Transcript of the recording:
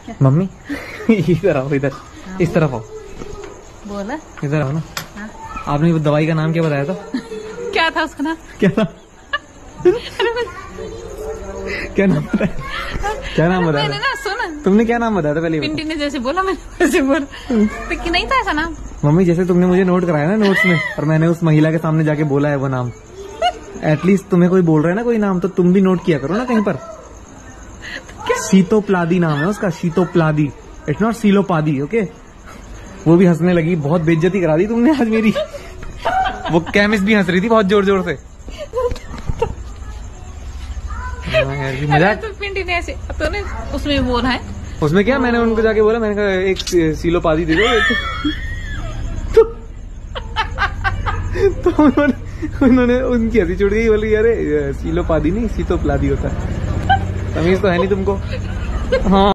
Mummy इधर आओ, इधर इस तरफ आओ। बोला इधर आओ ना। हाँ? आपने वो दवाई का नाम क्या बताया था? क्या था उसका नाम? क्या था? क्या नाम बताया? क्या नाम बताया? मैंने ना सुना, तुमने क्या नाम बताया था पहले? पिंटी ने जैसे बोला मैंने वैसे बोला, तो कि नहीं था ऐसा नाम। मम्मी जैसे तुमने मुझे नोट कराया ना नोट्स में, और मैंने उस महिला के सामने जाके बोला है वो नाम, एटलीस्ट तुम्हें कोई बोल रहा है ना कोई नाम, तो तुम भी नोट किया करो ना कहीं पर। शीतोप्लादी नाम है उसका, शीतोप्लादी, इट्स नॉट सीलोपादी। ओके। वो भी हंसने लगी, बहुत बेइज्जती करा दी तुमने आज मेरी। वो केमिस्ट भी हंस रही थी बहुत जोर जोर से। मजाक। तो पिंटी ने ऐसे तो ने उसमें बोला है। उसमें क्या, मैंने उनको जाके बोला, मैंने कहा एक सीलोपादी दे दो। तो उन्होंने उनकी हंसी छूट गई, बोली अरे सीलोपादी नहीं सीतोप्लादी होता है। तमीज तो है नहीं तुमको। हाँ।